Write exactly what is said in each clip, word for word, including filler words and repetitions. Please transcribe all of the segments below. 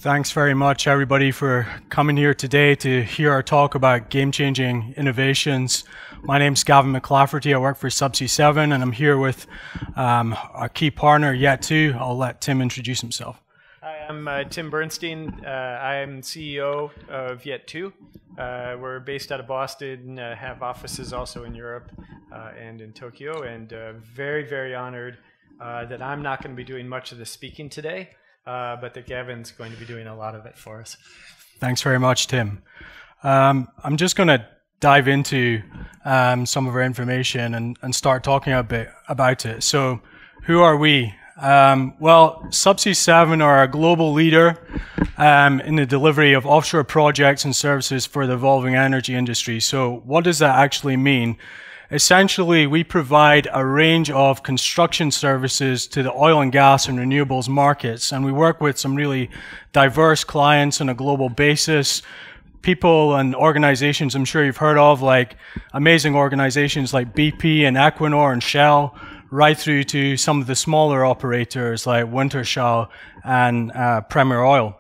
Thanks very much, everybody, for coming here today to hear our talk about game-changing innovations. My name's Gavin McClafferty. I work for Subsea seven, and I'm here with um, our key partner, Yet two. I'll let Tim introduce himself. Hi, I'm uh, Tim Bernstein. Uh, I'm C E O of Yet two. Uh, we're based out of Boston, uh, have offices also in Europe uh, and in Tokyo, and uh, very, very honored uh, that I'm not going to be doing much of the speaking today. Uh, but that Gavin's going to be doing a lot of it for us. Thanks very much, Tim. Um, I'm just going to dive into um, some of our information and, and start talking a bit about it. So, who are we? Um, well, Subsea seven are a global leader um, in the delivery of offshore projects and services for the evolving energy industry. So, what does that actually mean? Essentially, we provide a range of construction services to the oil and gas and renewables markets, and we work with some really diverse clients on a global basis. People and organizations I'm sure you've heard of, like amazing organizations like B P and Equinor and Shell, right through to some of the smaller operators like Wintershall and uh, Premier Oil.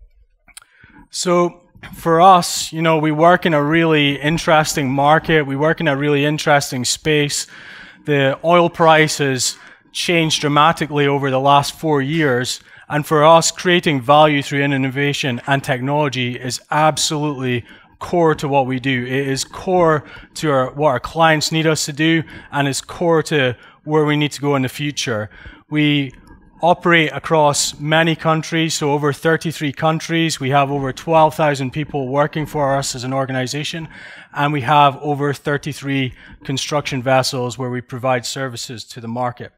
So, for us, you know, we work in a really interesting market. We work in a really interesting space. The oil price has changed dramatically over the last four years. And for us, creating value through innovation and technology is absolutely core to what we do. It is core to our, what our clients need us to do, and it's core to where we need to go in the future. We operate across many countries, so over thirty-three countries. We have over twelve thousand people working for us as an organization, and we have over thirty-three construction vessels where we provide services to the market.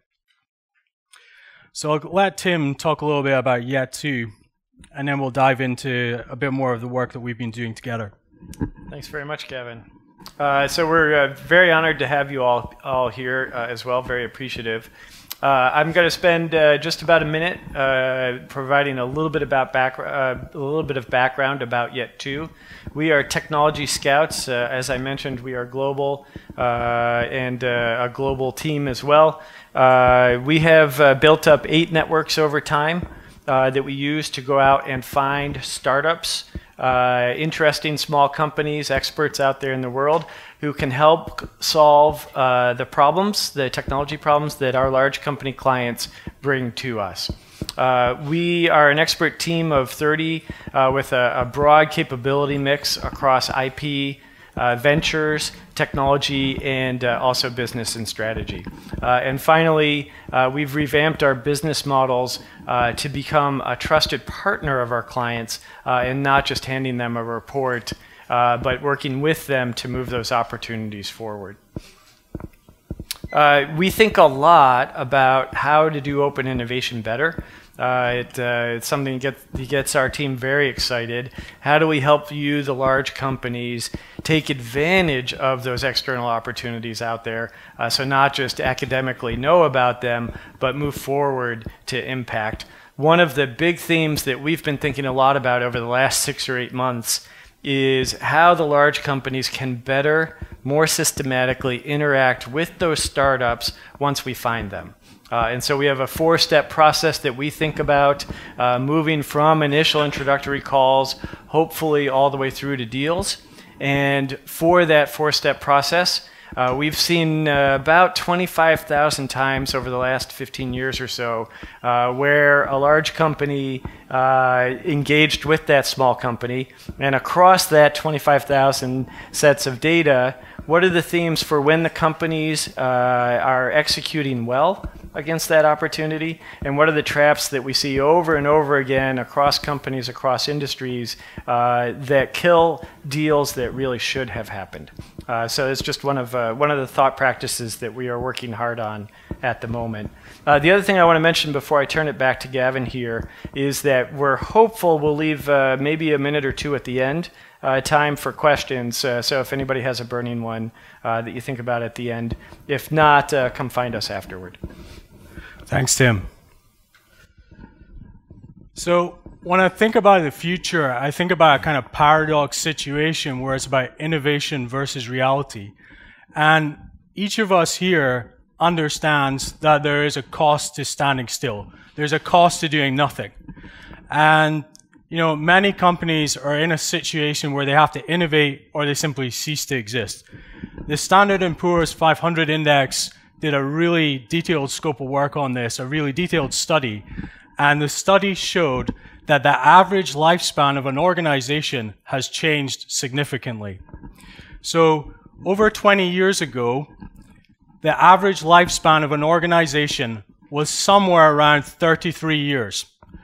So I'll let Tim talk a little bit about Yet two, and then we'll dive into a bit more of the work that we've been doing together. Thanks very much, Gavin. Uh, so we're uh, very honored to have you all, all here uh, as well, very appreciative. Uh, I'm going to spend uh, just about a minute uh, providing a little bit about back, uh, a little bit of background about Yet two. We are technology scouts. Uh, as I mentioned, we are global uh, and uh, a global team as well. Uh, we have uh, built up eight networks over time uh, that we use to go out and find startups, uh, interesting small companies, experts out there in the world who can help solve uh, the problems, the technology problems that our large company clients bring to us. Uh, we are an expert team of thirty uh, with a, a broad capability mix across I P, uh, ventures, technology, and uh, also business and strategy. Uh, and finally, uh, we've revamped our business models uh, to become a trusted partner of our clients uh, and not just handing them a report, Uh, but working with them to move those opportunities forward. Uh, we think a lot about how to do open innovation better. Uh, it, uh, it's something that gets, that gets our team very excited. How do we help you, the large companies, take advantage of those external opportunities out there, uh, so not just academically know about them, but move forward to impact? One of the big themes that we've been thinking a lot about over the last six or eight months is how the large companies can better, more systematically interact with those startups once we find them. Uh, and so we have a four-step process that we think about, uh, moving from initial introductory calls, hopefully all the way through to deals. And for that four-step process, Uh, we've seen uh, about twenty-five thousand times over the last fifteen years or so uh, where a large company uh, engaged with that small company, and across that twenty-five thousand sets of data, what are the themes for when the companies uh, are executing well against that opportunity, and what are the traps that we see over and over again across companies, across industries uh, that kill deals that really should have happened. Uh, so it's just one of uh, one of the thought practices that we are working hard on at the moment. Uh, the other thing I want to mention before I turn it back to Gavin here is that we're hopeful we'll leave uh, maybe a minute or two at the end uh, time for questions. Uh, so if anybody has a burning one uh, that you think about at the end, if not, uh, come find us afterward. Thanks, Tim. So when I think about the future, I think about a kind of paradox situation where it's about innovation versus reality. And each of us here understands that there is a cost to standing still. There's a cost to doing nothing. And you know, many companies are in a situation where they have to innovate or they simply cease to exist. The Standard and Poor's five hundred Index did a really detailed scope of work on this, a really detailed study, and the study showed that the average lifespan of an organization has changed significantly. So over twenty years ago, the average lifespan of an organization was somewhere around thirty-three years.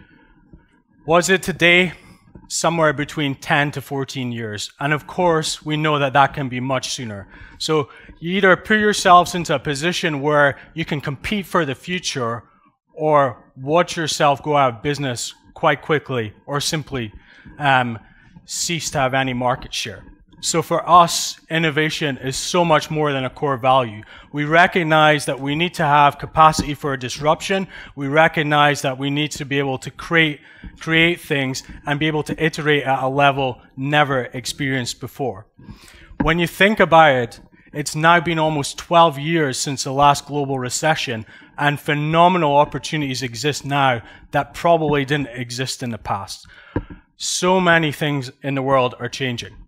Was it today? Somewhere between ten to fourteen years. And of course, we know that that can be much sooner. So you either put yourselves into a position where you can compete for the future or watch yourself go out of business quite quickly or simply um, cease to have any market share. So for us, innovation is so much more than a core value. We recognize that we need to have capacity for disruption. We recognize that we need to be able to create, create things and be able to iterate at a level never experienced before. When you think about it, it's now been almost twelve years since the last global recession, and phenomenal opportunities exist now that probably didn't exist in the past. So many things in the world are changing.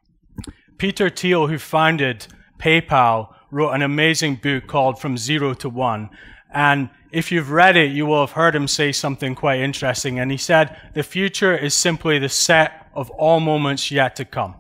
Peter Thiel, who founded PayPal, wrote an amazing book called From Zero to One. And if you've read it, you will have heard him say something quite interesting. And he said, the future is simply the set of all moments yet to come.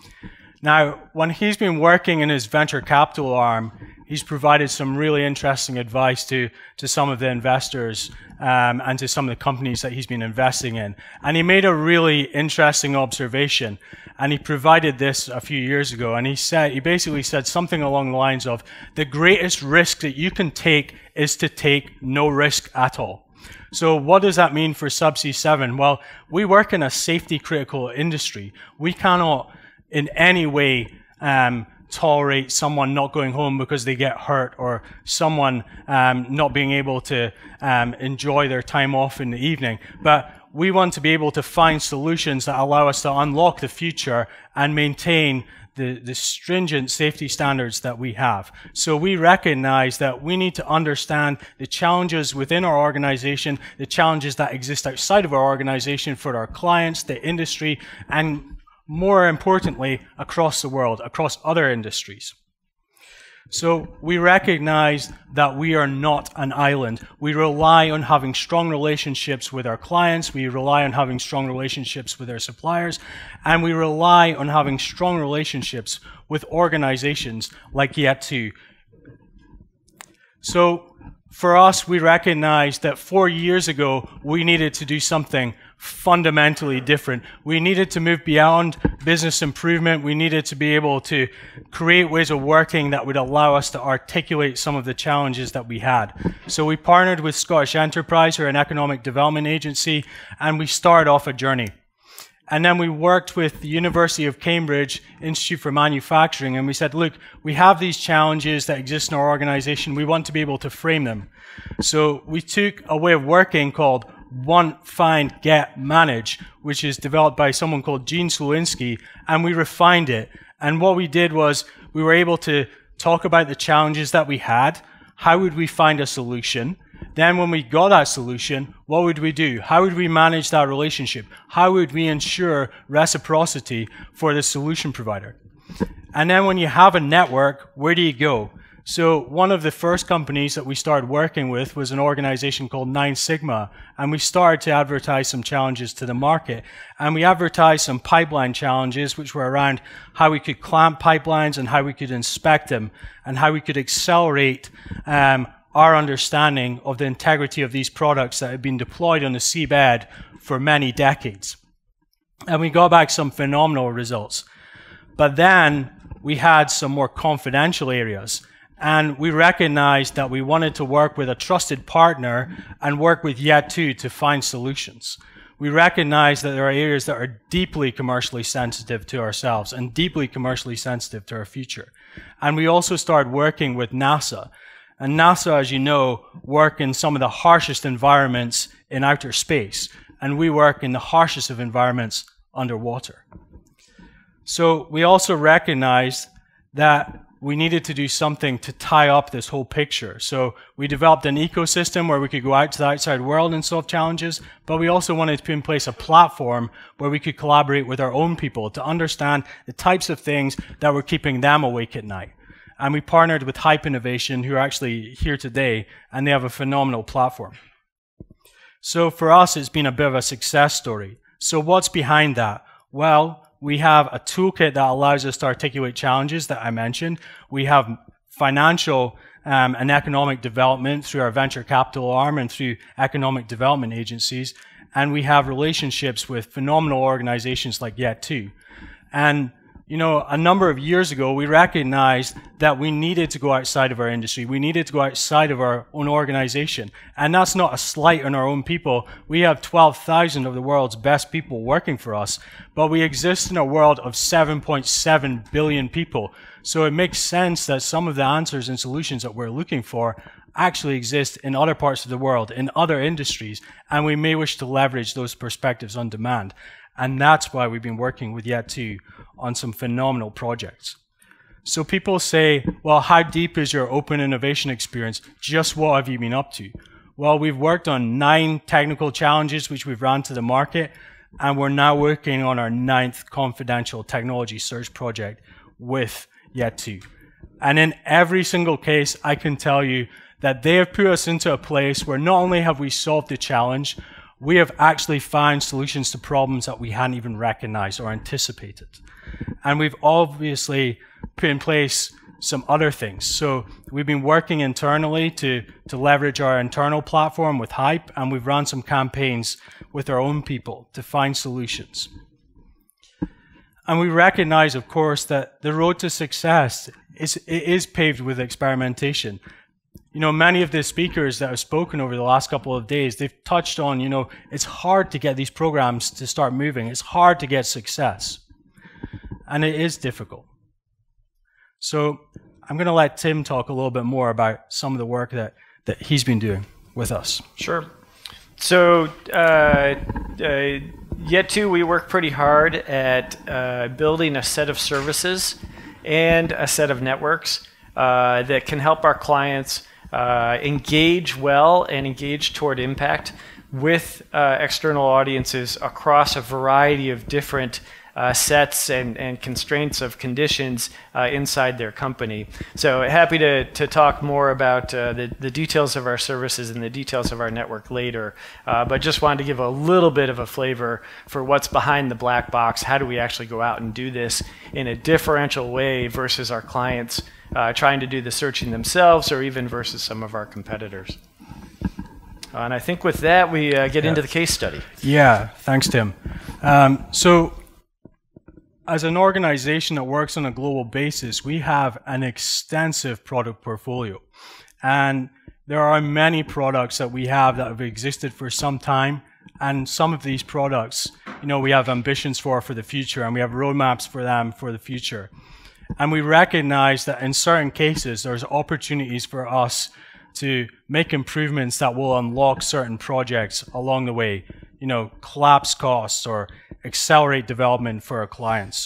Now, when he's been working in his venture capital arm, he's provided some really interesting advice to, to some of the investors um, and to some of the companies that he's been investing in. And he made a really interesting observation. And he provided this a few years ago. And he said, he basically said something along the lines of, the greatest risk that you can take is to take no risk at all. So what does that mean for Subsea seven? Well, we work in a safety critical industry. We cannot in any way um, tolerate someone not going home because they get hurt, or someone um, not being able to um, enjoy their time off in the evening. But we want to be able to find solutions that allow us to unlock the future and maintain the, the stringent safety standards that we have. So we recognize that we need to understand the challenges within our organization, the challenges that exist outside of our organization for our clients, the industry, and more importantly, across the world, across other industries. So we recognize that we are not an island. We rely on having strong relationships with our clients, we rely on having strong relationships with our suppliers, and we rely on having strong relationships with organizations like Yet two. So for us, we recognize that four years ago, we needed to do something fundamentally different. We needed to move beyond business improvement. We needed to be able to create ways of working that would allow us to articulate some of the challenges that we had. So we partnered with Scottish Enterprise, or an economic development agency, and we started off a journey. And then we worked with the University of Cambridge Institute for Manufacturing, and we said, look, we have these challenges that exist in our organization. We want to be able to frame them. So we took a way of working called Want, Find, Get, Manage, which is developed by someone called Gene Slowinski, and we refined it. And what we did was we were able to talk about the challenges that we had. How would we find a solution? Then when we got that solution, what would we do? How would we manage that relationship? How would we ensure reciprocity for the solution provider? And then when you have a network, where do you go? So one of the first companies that we started working with was an organization called Nine Sigma, and we started to advertise some challenges to the market. And we advertised some pipeline challenges, which were around how we could clamp pipelines and how we could inspect them and how we could accelerate um, our understanding of the integrity of these products that had been deployed on the seabed for many decades. And we got back some phenomenal results. But then we had some more confidential areas. And we recognized that we wanted to work with a trusted partner and work with Yet two to find solutions. We recognize that there are areas that are deeply commercially sensitive to ourselves and deeply commercially sensitive to our future. And we also started working with NASA. And NASA, as you know, work in some of the harshest environments in outer space. And we work in the harshest of environments underwater. So we also recognize that we needed to do something to tie up this whole picture. So we developed an ecosystem where we could go out to the outside world and solve challenges, but we also wanted to put in place a platform where we could collaborate with our own people to understand the types of things that were keeping them awake at night. And we partnered with Hype Innovation, who are actually here today, and they have a phenomenal platform. So for us, it's been a bit of a success story. So what's behind that? Well, we have a toolkit that allows us to articulate challenges that I mentioned. We have financial um, and economic development through our venture capital arm and through economic development agencies. And we have relationships with phenomenal organizations like Yet two. And you know, a number of years ago, we recognized that we needed to go outside of our industry. We needed to go outside of our own organization. And that's not a slight on our own people. We have twelve thousand of the world's best people working for us, but we exist in a world of seven point seven billion people. So it makes sense that some of the answers and solutions that we're looking for actually exist in other parts of the world, in other industries, and we may wish to leverage those perspectives on demand. And that's why we've been working with Yet two on some phenomenal projects. So people say, well, how deep is your open innovation experience? Just what have you been up to? Well, we've worked on nine technical challenges which we've ran to the market, and we're now working on our ninth confidential technology search project with Yet two. And in every single case, I can tell you that they have put us into a place where not only have we solved the challenge, we have actually found solutions to problems that we hadn't even recognized or anticipated. And we've obviously put in place some other things. So we've been working internally to, to leverage our internal platform with Hype, and we've run some campaigns with our own people to find solutions. And we recognize, of course, that the road to success is, it is paved with experimentation. You know, many of the speakers that have spoken over the last couple of days, they've touched on, you know, it's hard to get these programs to start moving. It's hard to get success. And it is difficult. So I'm going to let Tim talk a little bit more about some of the work that, that he's been doing with us. Sure. So uh, uh, Yet two, we work pretty hard at uh, building a set of services and a set of networks uh, that can help our clients uh, engage well and engage toward impact with uh, external audiences across a variety of different Uh, sets and, and constraints of conditions uh, inside their company. So happy to, to talk more about uh, the, the details of our services and the details of our network later, uh, but just wanted to give a little bit of a flavor for what's behind the black box. How do we actually go out and do this in a differential way versus our clients uh, trying to do the searching themselves, or even versus some of our competitors. Uh, and I think with that, we uh, get yeah. into the case study. Yeah, thanks, Tim. Um, so as an organization that works on a global basis, we have an extensive product portfolio. And there are many products that we have that have existed for some time. And some of these products, you know, we have ambitions for for the future, and we have roadmaps for them for the future. And we recognize that in certain cases, there's opportunities for us to make improvements that will unlock certain projects along the way, you know, collapse costs or accelerate development for our clients.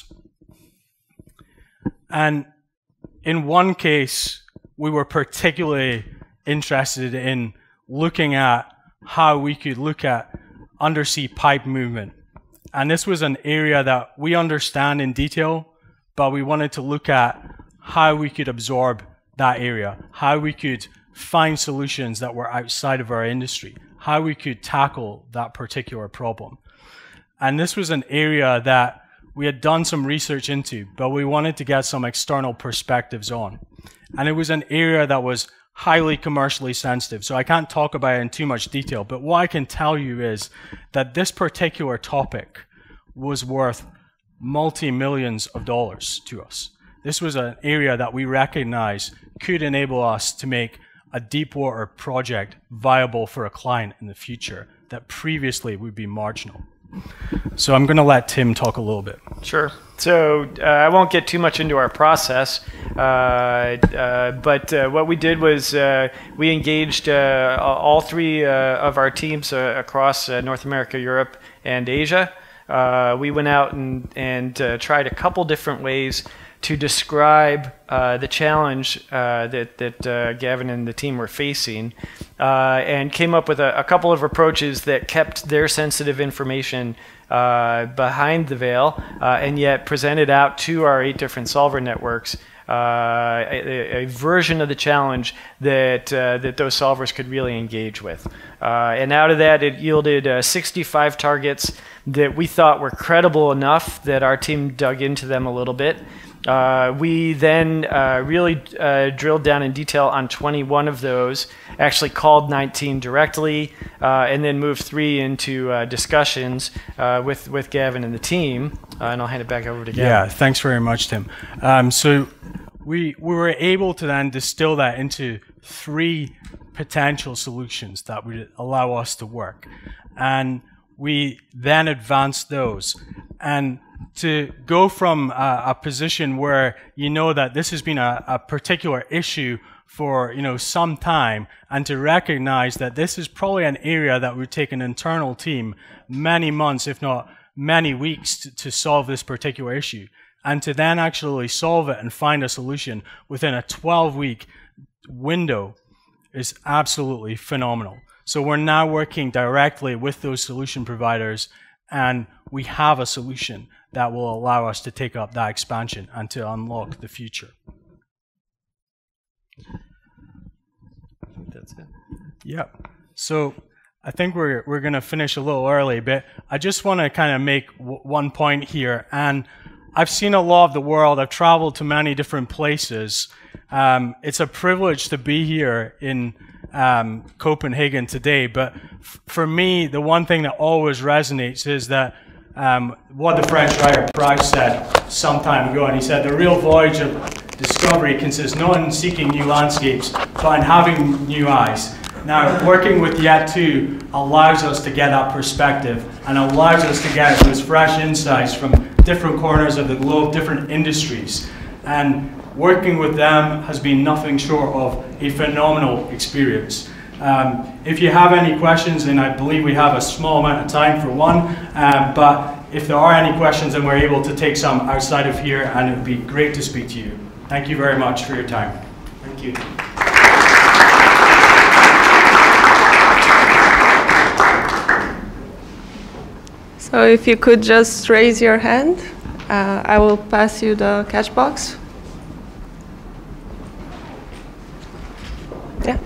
And in one case, we were particularly interested in looking at how we could look at undersea pipe movement. And this was an area that we understand in detail, but we wanted to look at how we could absorb that area, how we could find solutions that were outside of our industry, how we could tackle that particular problem. And this was an area that we had done some research into, but we wanted to get some external perspectives on. And it was an area that was highly commercially sensitive, so I can't talk about it in too much detail, but what I can tell you is that this particular topic was worth multi-millions of dollars to us. This was an area that we recognize could enable us to make a deep water project viable for a client in the future that previously would be marginal. So I'm going to let Tim talk a little bit. Sure. So uh, I won't get too much into our process, uh, uh, but uh, what we did was uh, we engaged uh, all three uh, of our teams uh, across uh, North America, Europe, and Asia. Uh, we went out and, and uh, tried a couple different ways to describe uh, the challenge uh, that, that uh, Gavin and the team were facing, uh, and came up with a, a couple of approaches that kept their sensitive information uh, behind the veil, uh, and yet presented out to our eight different solver networks Uh, a, a version of the challenge that uh, that those solvers could really engage with. Uh, and out of that, it yielded uh, sixty-five targets that we thought were credible enough that our team dug into them a little bit. Uh, we then uh, really uh, drilled down in detail on twenty-one of those, actually called nineteen directly, uh, and then moved three into uh, discussions uh, with, with Gavin and the team. Uh, and I'll hand it back over to Gavin. Yeah, thanks very much, Tim. Um, so we, we were able to then distill that into three potential solutions that would allow us to work. And we then advanced those. And to go from a, a position where you know that this has been a, a particular issue for you know some time, and to recognize that this is probably an area that would take an internal team many months, if not many weeks, to, to solve this particular issue, and to then actually solve it and find a solution within a twelve week window is absolutely phenomenal. So we're now working directly with those solution providers, and we have a solution that will allow us to take up that expansion and to unlock the future. I think that's it. Yeah. So I think we're, we're going to finish a little early, but I just want to kind of make w one point here. And I've seen a lot of the world. I've traveled to many different places. Um, it's a privilege to be here in um, Copenhagen today. But f for me, the one thing that always resonates is that um, what the French writer Price said some time ago, and he said, the real voyage of discovery consists not in seeking new landscapes, but in having new eyes. Now, working with Yet two allows us to get that perspective and allows us to get those fresh insights from different corners of the globe, different industries. And working with them has been nothing short of a phenomenal experience. Um, if you have any questions, and I believe we have a small amount of time for one, uh, but if there are any questions, then we're able to take some outside of here, and it would be great to speak to you. Thank you very much for your time. Thank you. So if you could just raise your hand, uh, I will pass you the catch box. Yeah.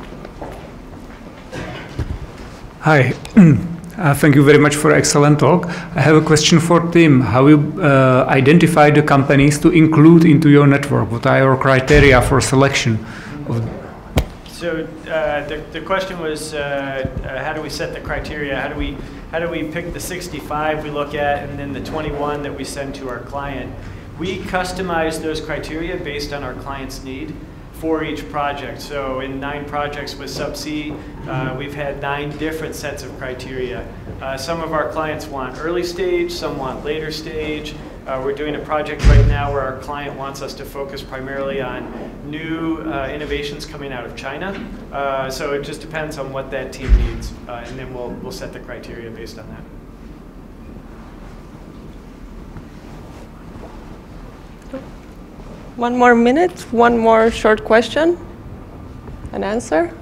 Hi, uh, thank you very much for excellent talk. I have a question for Tim. How you uh, identify the companies to include into your network? What are your criteria for selection? Of so uh, the, the question was, uh, uh, how do we set the criteria? How do we how do we pick the sixty-five we look at, and then the twenty-one that we send to our client? We customize those criteria based on our client's need for each project. So in nine projects with Subsea, uh, we've had nine different sets of criteria. Uh, some of our clients want early stage, some want later stage. Uh, we're doing a project right now where our client wants us to focus primarily on new uh, innovations coming out of China. Uh, so it just depends on what that team needs, uh, and then we'll, we'll set the criteria based on that. One more minute, one more short question, an answer.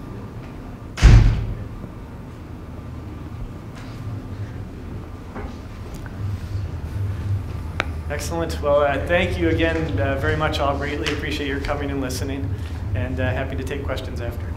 Excellent. Well, uh, thank you again uh, very much. I'll greatly appreciate your coming and listening, and uh, happy to take questions after.